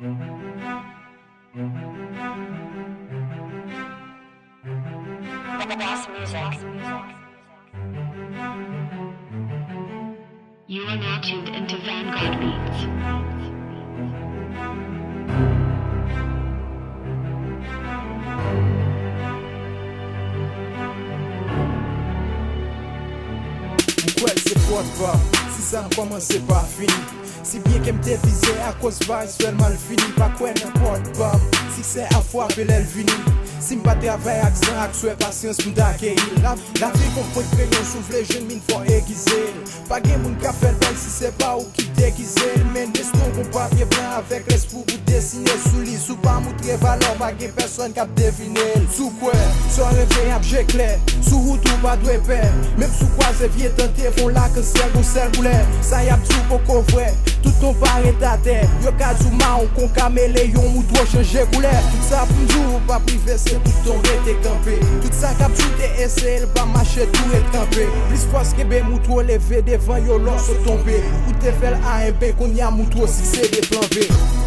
Boss music. You are now tuned into Vanguard Beats. Mkwel se pot pa, si sa komanse pa fini. Si bien ke mte vize a kos va iswel mal fini. Pa kwen n'importe pa, si se a fwa pe lel vini. Si mpa travay ak zan ak souè pasyans mda ke il. La fi kon fote preyon souvle jen min fò egize. Pa gen moun ka fel bel si se pa ou ki degize. Men deston kon papye blan avek l'espou pou desine sou li. Sou pa moutre valor pa gen person kap devine. Sou kwe, so revey ap jekle. Sou route ou pa dwe pe. Mem sou kwa ze vie tante fon la ke sel gon sel boule. Sa yap tou poko vwe, tout ton pare tate. Yo kadzou maon kon kamele yon moutro chanje koule. Tout sa pou mdou pa prive se tout ton rete kampe. Tout sa kap joute ese el pa mache tout et kampe. Plis fos ke be moutro leve devan yo lor so tombe. Ou te fel a un ben kon ya moutro si se de plan B.